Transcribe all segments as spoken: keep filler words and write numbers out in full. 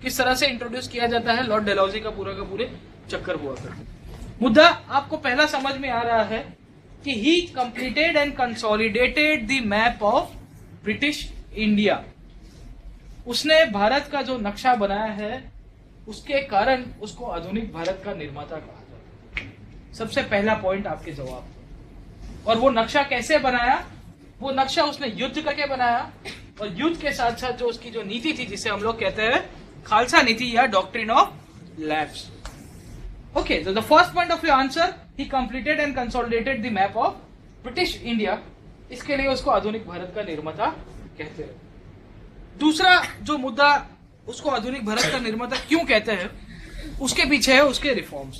किस तरह से इंट्रोड्यूस किया जाता है, लॉर्ड डेलहौजी का पूरा का पूरे चक्कर हुआ करता। मुद्दा आपको पहला समझ में आ रहा है कि he completed and consolidated the map of British India. उसने भारत का जो नक्शा बनाया है उसके कारण उसको आधुनिक भारत का निर्माता कहा जाता है। सबसे पहला पॉइंट आपके जवाब। और वो नक्शा कैसे बनाया? वो नक्शा उसने युद्ध करके बनाया, और युद्ध के साथ साथ जो उसकी जो नीति थी जिसे हम लोग कहते हैं खालसा नीति या doctrine of lapse. Okay, so the first point of your answer, he completed and consolidated the map of British India. इसके लिए उसको आधुनिक भारत का निर्माता कहते हैं। दूसरा जो मुद्दा, उसको आधुनिक भारत का निर्माता क्यों कहते हैं, उसके पीछे है उसके रिफॉर्म्स।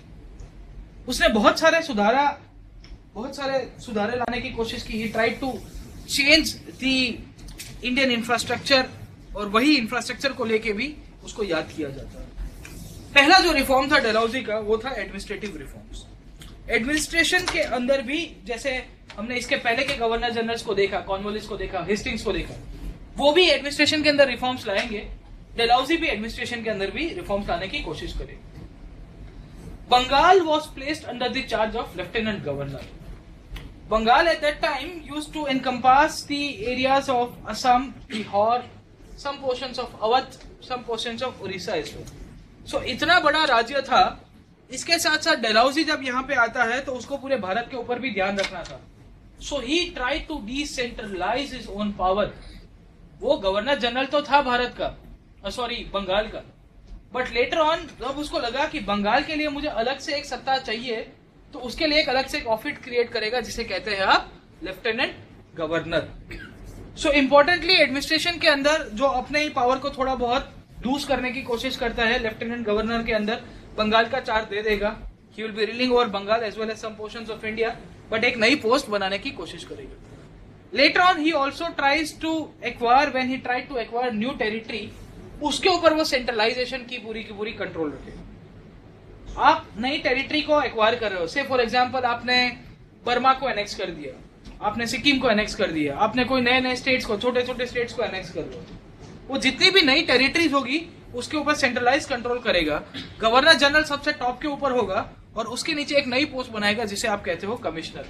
उसने बहुत सारे सुधारा बहुत सारे सुधारे लाने की कोशिश की। He tried to change the Indian infrastructure, और वही इंफ्रास्ट्रक्चर को लेके भी उसको याद किया जाता है। पहला जो रिफॉर्म था डेलहौजी का वो था एडमिनिस्ट्रेटिव रिफॉर्म्स। एडमिनिस्ट्रेशन के अंदर भी, जैसे हमने इसके पहले के गवर्नर जनरल्स को देखा, कॉर्नवालिस को देखा, हेस्टिंग्स को देखा, वो भी एडमिनिस्ट्रेशन के अंदर रिफॉर्म्स लाएंगे। डेलहौजी भी एडमिनिस्ट्रेशन के अंदर भी रिफॉर्म्स लाने की कोशिश करेंगे। Bengal was placed under the charge of lieutenant governor. Bengal at that time used to encompass the areas of Assam, Bihar, some portions of Awadh, some portions of Orissa as well. So इतना बड़ा राज्य था। इसके साथ साथ डेलहौजी जब यहाँ पे आता है तो उसको पूरे भारत के ऊपर भी ध्यान रखना था। So he tried to decentralise his own power. वो गवर्नर जनरल तो था भारत का, सॉरी बंगाल का, बट लेटर ऑन जब उसको लगा कि बंगाल के लिए मुझे अलग से एक सत्ता चाहिए, तो उसके लिए एक अलग से एक ऑफिस क्रिएट करेगा जिसे कहते हैं आप lieutenant governor. So importantly administration के अंदर जो अपने ही पावर को थोड़ा बहुत लूज करने की कोशिश करता है, लेफ्टिनेंट गवर्नर के अंदर बंगाल का चार्ज दे देगा। He will be ruling over Bengal as well as some portions of India, but एक नई पोस्ट बनाने की कोशिश करेगा। Later on, he also tries to acquire, when he tried to acquire new territory, उसके ऊपर वो सेंट्रलाइजेशन की पूरी की पूरी कंट्रोल रखे। आप नई टेरिटरी को एक्वायर कर रहे हो, से फॉर एग्जांपल आपने बर्मा को एनेक्स कर दिया, आपने सिक्किम को एनेक्स कर दिया, आपने कोई नए नए स्टेट्स को, छोटे छोटे स्टेट्स को एनेक्स कर दिया। वो जितनी भी नई टेरिटरीज होगी उसके ऊपर सेंट्रलाइज कंट्रोल करेगा। गवर्नर जनरल सबसे टॉप के ऊपर होगा, और उसके नीचे एक नई पोस्ट बनाएगा जिसे आप कहते हो कमिश्नर।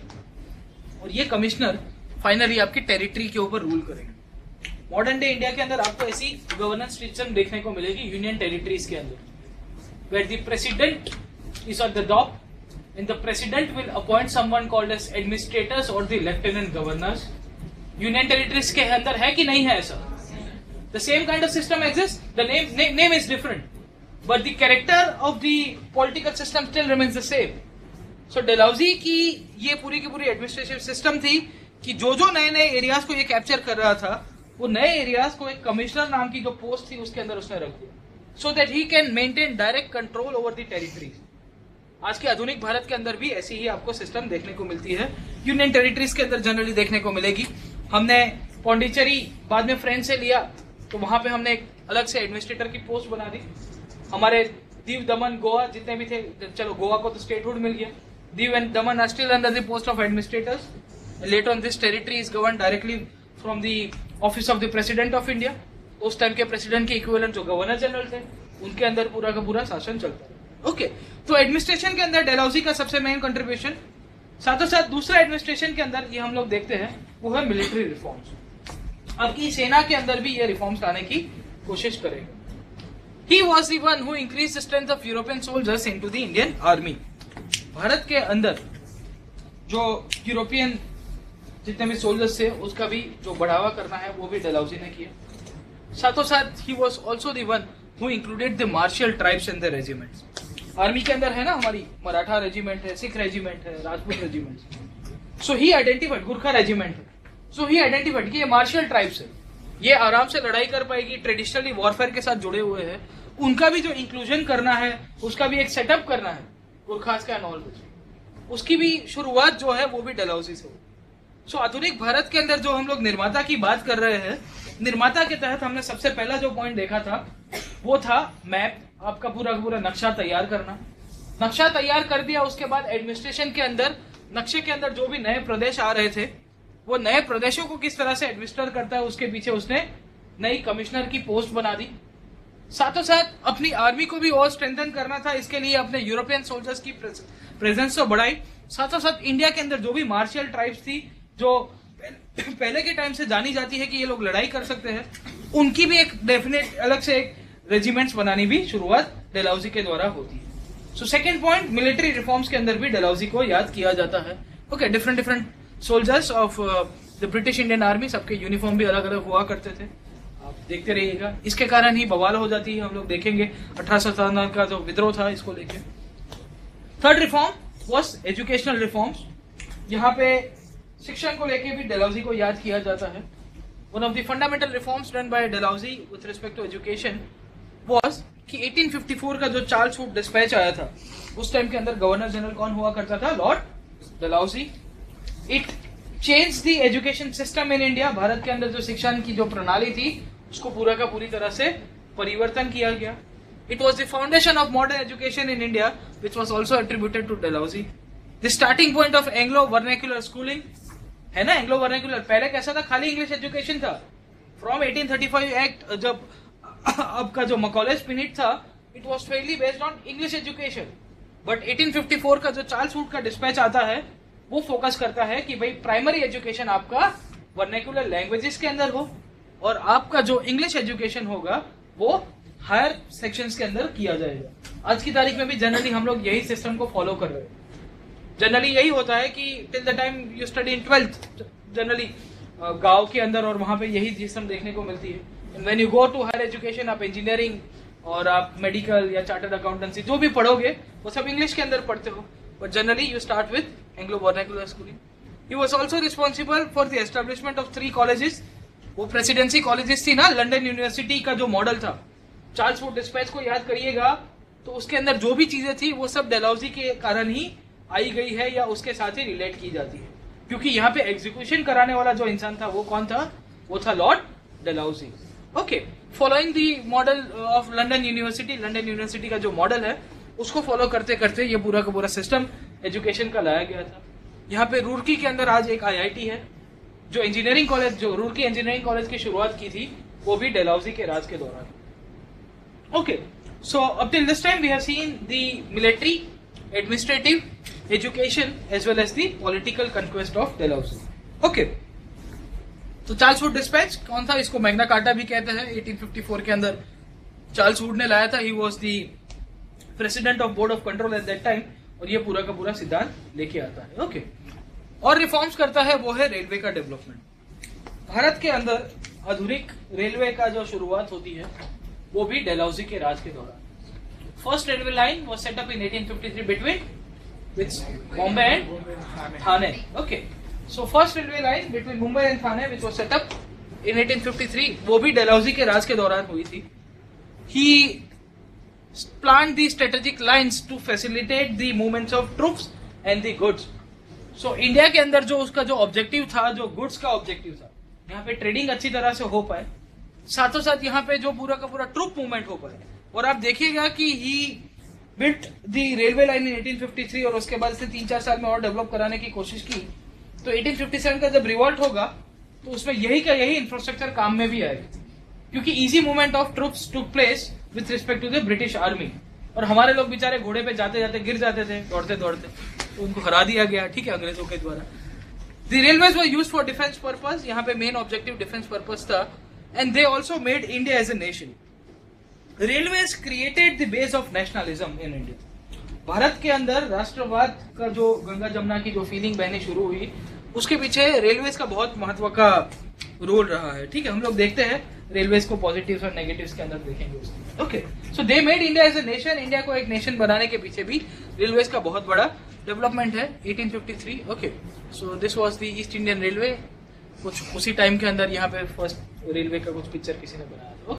और ये कमिश्नर फाइनली आपकी टेरिटरी के ऊपर रूल करेगा। मॉडर्न डे इंडिया के अंदर आपको ऐसी गवर्नेंस सिस्टम देखने को मिलेगी यूनियन टेरिटरीज के अंदर, where the president is on the top and the president will appoint someone called as administrators और the lieutenant governors. Union territories के अंदर है कि नहीं है ऐसा? The same kind of system exist, the name name is different, but the character of the political system still remains the same. So Dalhousie की ये पूरी की पूरी एडमिनिस्ट्रेटिव सिस्टम थी कि जो जो नए नए एरियाज को ये कैप्चर कर रहा था, वो नए एरियाज को एक कमिश्नर नाम की जो पोस्ट थी उसके अंदर उसने रख दिया, so that he can maintain direct control over the territories. आज के आधुनिक भारत के अंदर भी ऐसी ही आपको सिस्टम देखने को मिलती है। यूनियन टेरिटरीज के अंदर जनरली देखने को मिलेगी। हमने पौंडीचेरी बाद में फ्रेंच से लिया, तो वहां पे हमने एक अलग से एडमिनिस्ट्रेटर की पोस्ट बना दी। हमारे दीव, दमन, गोवा जितने भी थे, चलो गोवा को तो स्टेटहुड मिल गया, Diu and Daman are still under the post of administrators. Later on, this territory is governed directly from the office of the President of India. उस टाइम के प्रेसिडेंट के इक्विवेलेंट जो गवर्नर जनरल थे, उनके अंदर पूरा का पूरा शासन चलता है। ओके, तो एडमिनिस्ट्रेशन के अंदर डेलहौजी का सबसे मेन कंट्रीब्यूशन। साथों साथ दूसरा एडमिनिस्ट्रेशन के अंदर ये हम लोग देखते हैं वो है मिलिट्री रिफॉर्म्स। आपकी सेना के अंदर भी ये रिफॉर्म्स लाने की कोशिश करेगा। He was the one who increased the strength of European soldiers into the Indian army. Bharat के अंदर जो यूरोपियन जितने भी सोल्जर्स थे उसका भी जो बढ़ावा करना है वो भी डेलहौजी ने किया। साथों साथ ही was also the one who included the martial tribes in the regiments. Army के अंदर है ना, हमारी मराठा रेजिमेंट है, सिख रेजिमेंट है, Rajput regiment. So he identified, Gorkha regiment है, सो ही आइडेंटिफाइड कि ये मार्शियल ट्राइब्स है, ये आराम से लड़ाई कर पाएगी, ट्रेडिशनली वॉरफेयर के साथ जुड़े हुए हैं, उनका भी जो इंक्लूजन करना है, उसका भी एक सेटअप करना है गुरखास का एंड उसकी भी शुरुआत जो है वो भी डेलहौजी से हुई। सो so, आधुनिक भारत के अंदर जो हम लोग निर्माता की बात कर रहे हैं, निर्माता के तहत हमने सबसे पहला जो पॉइंट देखा था वो था मैप, आपका पूरा पूरा नक्शा तैयार करना। नक्शा तैयार कर दिया, उसके बाद एडमिनिस्ट्रेशन के अंदर नक्शे के अंदर जो भी नए प्रदेश आ रहे थे वो नए प्रदेशों को किस तरह से एडमिनिस्टर करता है, उसके पीछे उसने नई कमिश्नर की पोस्ट बना दी। साथों साथ अपनी आर्मी को भी और स्ट्रेंथन करना था, इसके लिए अपने यूरोपियन सोल्जर्स की प्रेजेंस तो बढ़ाई। साथों साथ इंडिया के अंदर जो भी मार्शियल ट्राइब्स थी, जो पहले के टाइम से जानी जाती है कि ये लोग लड़ाई कर सकते हैं, उनकी भी एक डेफिनेट अलग से एक रेजिमेंट्स बनानी भी शुरुआत डलहौजी के द्वारा होती है। So second point, military reforms के अंदर भी डलहौजी को याद किया जाता है। Okay, different different soldiers of the British Indian army, सबके यूनिफॉर्म भी अलग अलग हुआ करते थे, आप देखते रहिएगा। इसके कारण ही बवाल हो जाती है, हम लोग देखेंगे अठारह सौ सत्तावन का जो विद्रोह था इसको लेके। Third reform was educational reforms. यहाँ पे शिक्षण को लेके भी डलहौजी को याद किया जाता है। One of the fundamental reforms done by Dalhousie with respect to education was कि अठारह सौ चौवन का जो चार्ल्स वुड डिस्पैच आया था, उस टाइम के अंदर गवर्नर जनरल कौन हुआ करता था? Lord Dalhousie. It change the education system in India. Bharat के अंदर जो शिक्षण की जो प्रणाली थी उसको पूरा का पूरी तरह से परिवर्तन किया गया। It was the foundation of modern education in India which was also attributed to Dalhousie. The starting point of Anglo vernacular schooling है ना, एंग्लो वर्नाक्युलर। पहले कैसा था? खाली इंग्लिश एजुकेशन था। फ्रॉम अठारह सौ पैंतीस एक्ट, जब अब का जो मकॉले स्पिरिट था, it was fairly based on English education. But अठारह सौ चौवन का जो चार्ल्स वुड का डिस्पैच आता है, वो फोकस करता है कि भाई प्राइमरी एजुकेशन आपका वर्नाक्युलर लैंग्वेजेस के अंदर हो, और आपका जो इंग्लिश एजुकेशन होगा वो हायर सेक्शंस के अंदर किया जाएगा। आज की तारीख में भी जनरली हम लोग यही सिस्टम को फॉलो कर रहे हैं। जनरली यही होता है कि till the time you study in twelfth, generally गांव के अंदर, और वहां पे यही सिस्टम देखने को मिलती है। And when you go to higher education, आप इंजीनियरिंग और आप मेडिकल या चार्टर्ड अकाउंटेंसी जो भी पढ़ोगे वो सब इंग्लिश के अंदर पढ़ते हो। But generally you start with Anglo vernacular schooling. He was also responsible for the establishment of three colleges. वो प्रेसिडेंसी कॉलेजेस थी ना, लंदन यूनिवर्सिटी का जो मॉडल था, चार्ल्स वुड डिस्पैच को याद करिएगा, तो उसके अंदर जो भी चीजें थी वो सब डलहौजी के कारण ही आई गई है या उसके साथ ही रिलेट की जाती है, क्योंकि यहाँ पे एग्जीक्यूशन कराने वाला जो इंसान था वो कौन था? वो था lord Dalhousie. Okay, following the model of London university, London university का जो मॉडल है उसको फॉलो करते करते ये पूरा का पूरा सिस्टम एजुकेशन का लाया गया था। यहाँ पे रुड़की के अंदर आज एक आई आई टी है। जो इंजीनियरिंग कॉलेज, जो रुड़की इंजीनियरिंग कॉलेज की शुरुआत की थी, वो भी डलहौजी के राज के दौरान। Okay, so up till this time we have seen the military, administrative, education as well as the political conquest of Dalhousie. Okay, तो चार्ल्स वुड डिस्पैच कौन था? इसको मैग्ना कार्टा भी कहते हैं। अठारह सौ चौवन के अंदर चार्ल्स वुड ने लाया था। He was the president of board of control at that time, और ये पूरा का पूरा सिद्धांत लेके आता है। ओके, और रिफॉर्म्स करता है वो है रेलवे का डेवलपमेंट। भारत के अंदर आधुनिक रेलवे का जो शुरुआत होती है वो भी डलहौजी के राज के दौरान। First railway line was set up in अठारह सौ तिरेपन between which Bombay and Thane. Okay, so first railway line between Mumbai and Thane which was set up in अठारह सौ तिरेपन, वो भी डलहौजी के राज के दौरान हुई थी। He planned the strategic lines to facilitate the movements of troops and the goods. So India के अंदर जो उसका जो ऑब्जेक्टिव था, जो गुड्स का ऑब्जेक्टिव था, यहाँ पे ट्रेडिंग अच्छी तरह से हो पाए, साथों साथ यहाँ पे जो पूरा का पूरा ट्रूप मूवमेंट हो पाए। और आप देखिएगा कि he built the railway line in अठारह सौ तिरेपन, और उसके बाद से तीन चार साल में और डेवलप कराने की कोशिश की। तो अठारह सौ सत्तावन का जब रिवॉल्ट होगा तो उसमें यही का यही इंफ्रास्ट्रक्चर काम में भी आएगा, क्योंकि easy movement of troops took place with respect to the British army. और हमारे लोग बेचारे घोड़े पे जाते जाते गिर जाते थे, दौड़ते दौड़ते, तो उनको हरा दिया गया, ठीक है, अंग्रेजों के द्वारा। The railways were used for defence purpose. यहाँ पे मेन ऑब्जेक्टिव डिफेंस पर्पस था। And they also made India as a nation. Railways created the base of nationalism in India. Bharat के अंदर राष्ट्रवाद का जो गंगा जमुना की जो फीलिंग बहनी शुरू हुई, उसके पीछे रेलवेज का बहुत महत्व का रोल रहा है। ठीक है, हम लोग देखते हैं रेलवेज को पॉजिटिव्स और नेगेटिव्स के अंदर देखेंगे उसके। Okay, so they made India as a nation. India को एक नेशन बनाने के पीछे भी रेलवेज का बहुत बड़ा डेवलपमेंट है अठारह सौ तिरेपन। Okay, so this was the East Indian railway. कुछ उसी टाइम के अंदर यहाँ पे फर्स्ट रेलवे का कुछ पिक्चर किसी ने बनाया।